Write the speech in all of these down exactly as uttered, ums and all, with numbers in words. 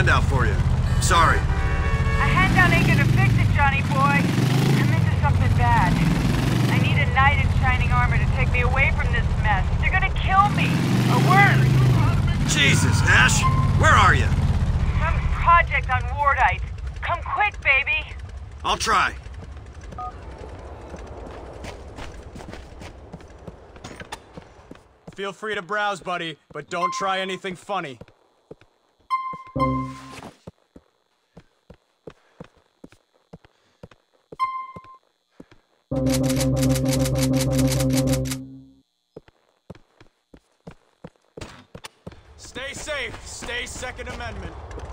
handout for you. Sorry. A handout ain't gonna fix it, Johnny boy. I'm into something bad. I need a knight in shining armor to take me away from this mess. They're gonna kill me. Or worse. Jesus, Ash. Where are you? Some project on Wardite. Come quick, baby. I'll try. Feel free to browse, buddy, but don't try anything funny. Stay safe. Stay Second Amendment.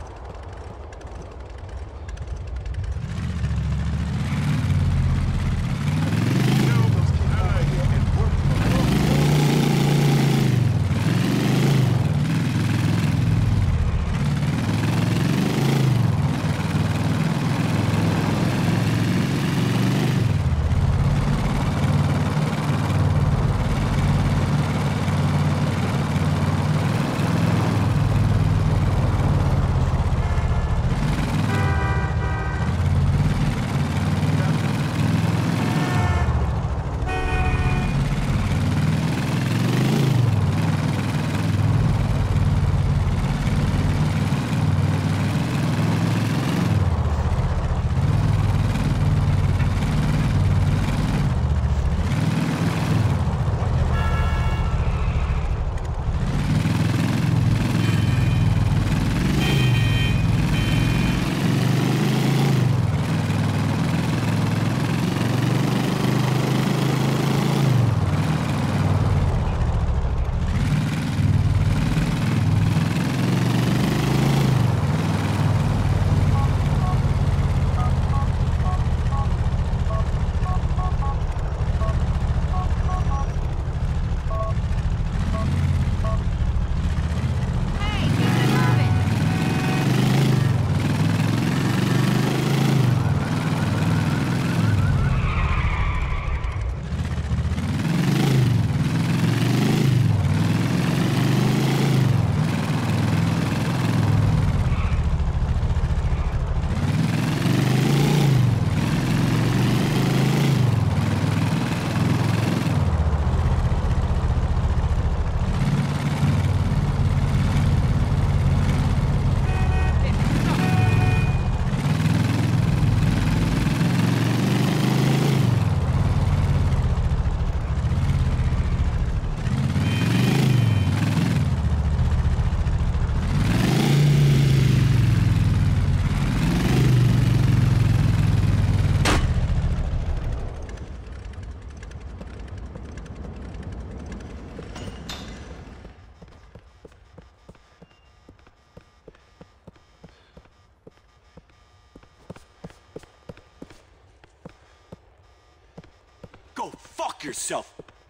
Go fuck yourself!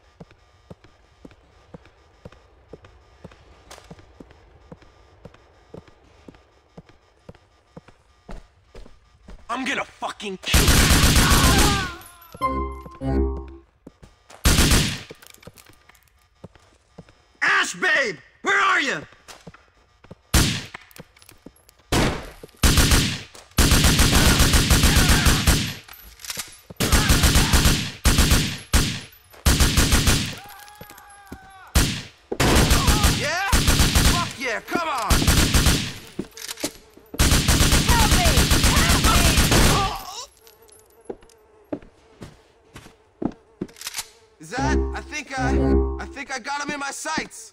I'm gonna fucking kill you! Ash, babe! Where are you? Yeah, come on! Help me! Help me! Is that? I think I... I think I got him in my sights!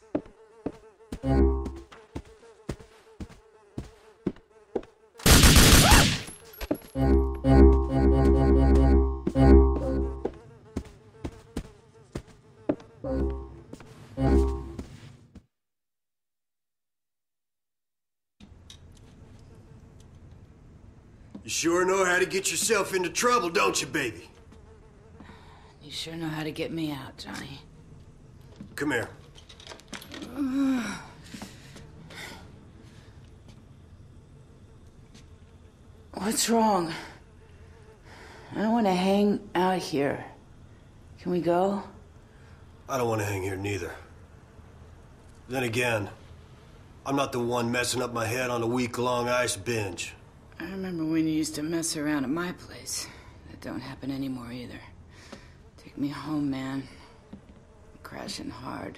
You sure know how to get yourself into trouble, don't you, baby? You sure know how to get me out, Johnny. Come here. What's wrong? I don't want to hang out here. Can we go? I don't want to hang here neither. Then again, I'm not the one messing up my head on a week-long ice binge. I remember when you used to mess around at my place. That don't happen anymore either. Take me home, man. I'm crashing hard.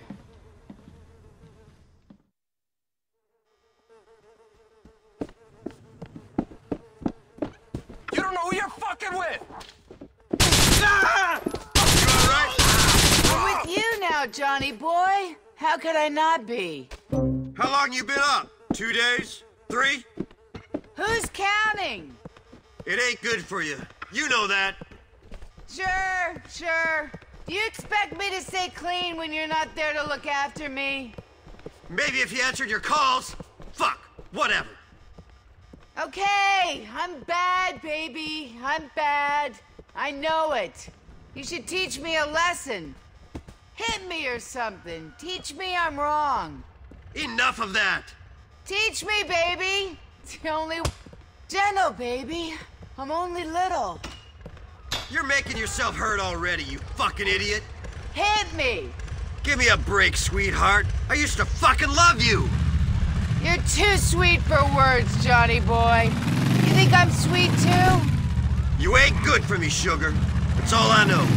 You don't know who you're fucking with! Ah! You all right? I'm with you now, Johnny boy. How could I not be? How long you been up? Two days? Three? Who's counting? It ain't good for you. You know that. Sure, sure. Do you expect me to stay clean when you're not there to look after me? Maybe if you answered your calls. Fuck. Whatever. Okay, I'm bad, baby. I'm bad. I know it. You should teach me a lesson. Hit me or something. Teach me I'm wrong. Enough of that. Teach me, baby. It's the only... Gentle, baby. I'm only little. You're making yourself hurt already, you fucking idiot. Hit me. Give me a break, sweetheart. I used to fucking love you. You're too sweet for words, Johnny boy. You think I'm sweet, too? You ain't good for me, sugar. That's all I know.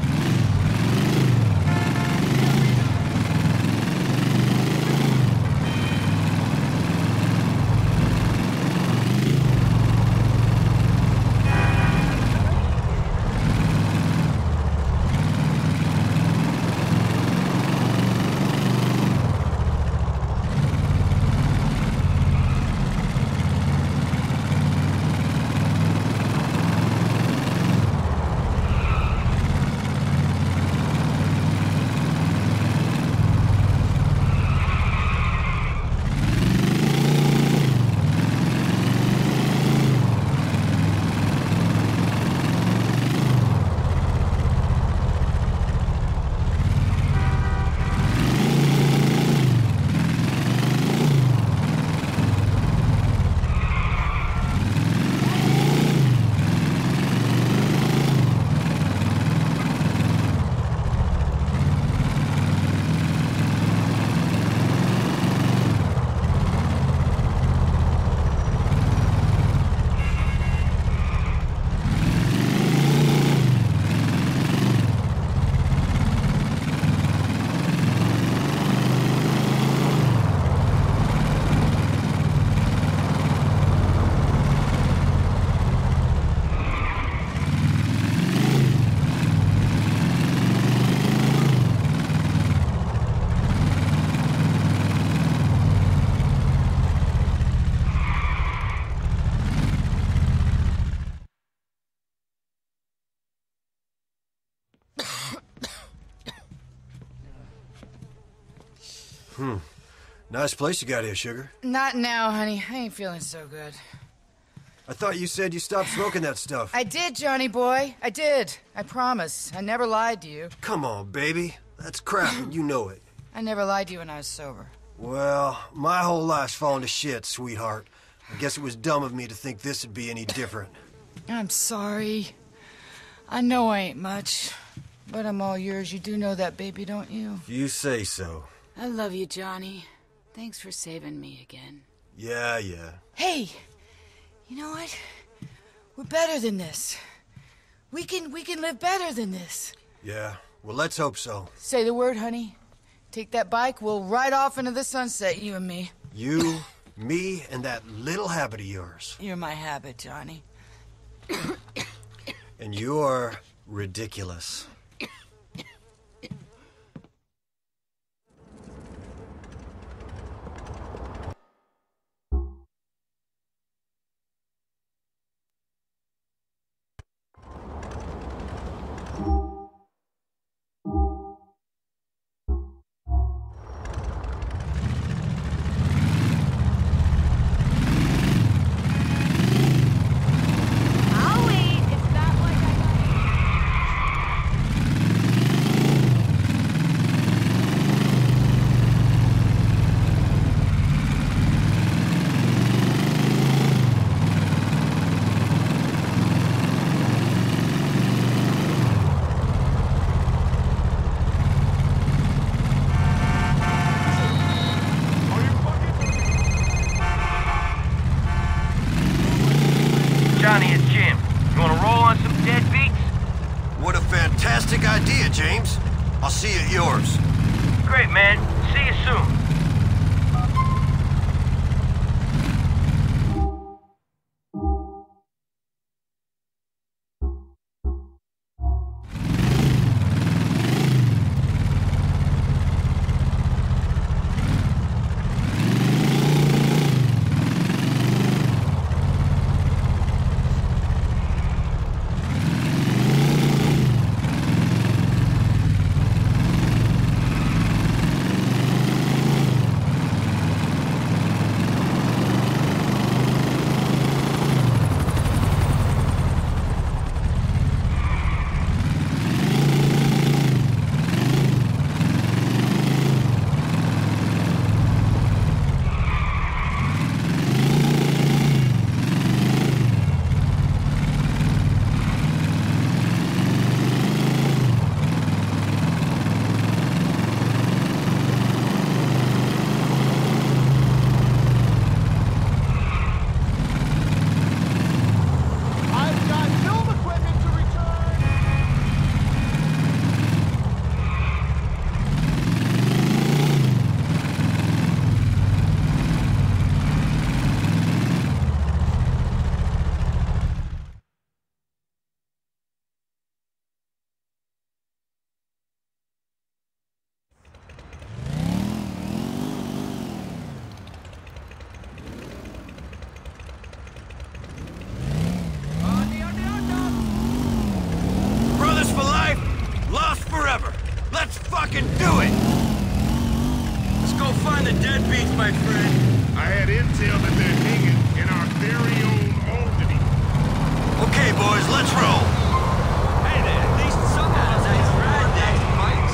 Hmm. Nice place you got here, sugar. Not now, honey. I ain't feeling so good. I thought you said you stopped smoking that stuff. I did, Johnny boy. I did. I promise. I never lied to you. Come on, baby. That's crap, and you know it. I never lied to you when I was sober. Well, my whole life's fallen to shit, sweetheart. I guess it was dumb of me to think this would be any different. I'm sorry. I know I ain't much, but I'm all yours. You do know that, baby, don't you? You say so. I love you, Johnny. Thanks for saving me again. Yeah, yeah. Hey, you know what? We're better than this. We can we can live better than this. Yeah, well, let's hope so. Say the word, honey. Take that bike, we'll ride off into the sunset, you and me. You, me, and that little habit of yours. You're my habit, Johnny. And you're ridiculous. James. I'll see you at yours. Great, man. See you soon. Let's fucking do it! Let's go find the deadbeats, my friend. I had intel that they're hanging in our very own Albany. Okay, boys, let's roll. Hey there, at least some guys ain't right next to Mike's.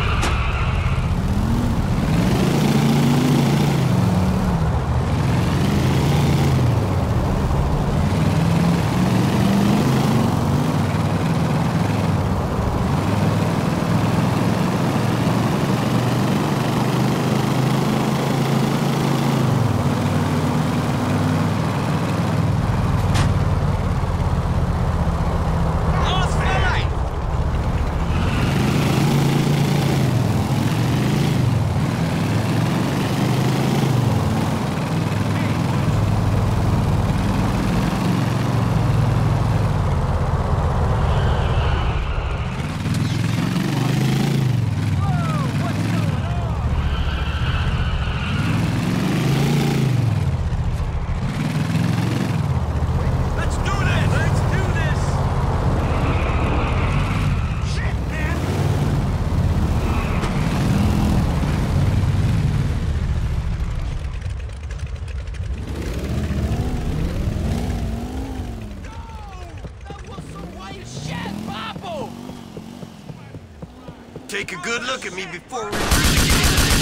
Take a good look at me before we really get into this.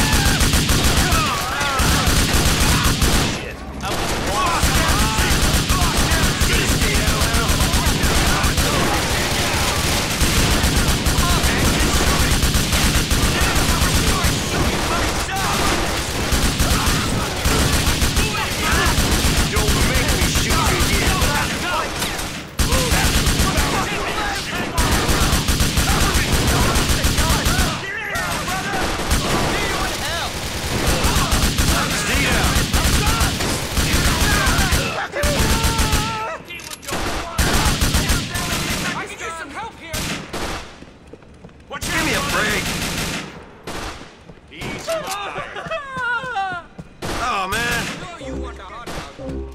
Oh, man. You want a hot dog?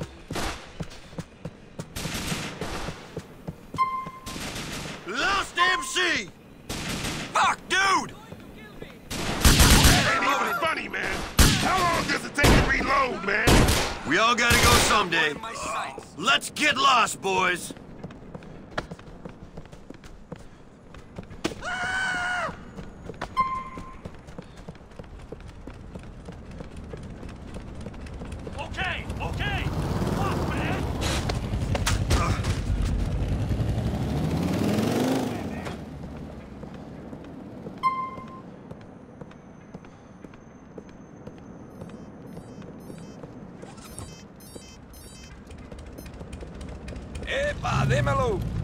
Lost M C! Fuck, dude! That ain't even funny, man. How long does it take to reload, man? We all gotta go someday. Let's get lost, boys. Okay, okay. Fuck, man. Epa, démelo.